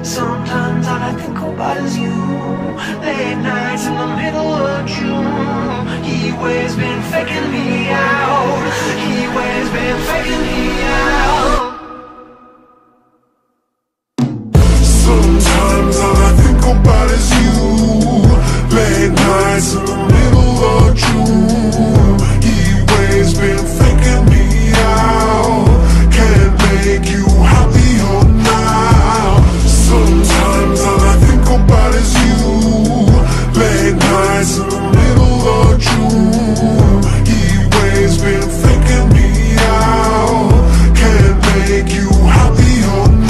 Sometimes all I think about is you. Late nights in the middle of June. He always been faking me out. He always been faking me out. Sometimes all I think about is you. Late nights in the middle of June. He always been faking me out. Can't make you happier now. Sometimes all I think about is you. Late nights in the middle of June. He always been faking me out. Can't make you happier now.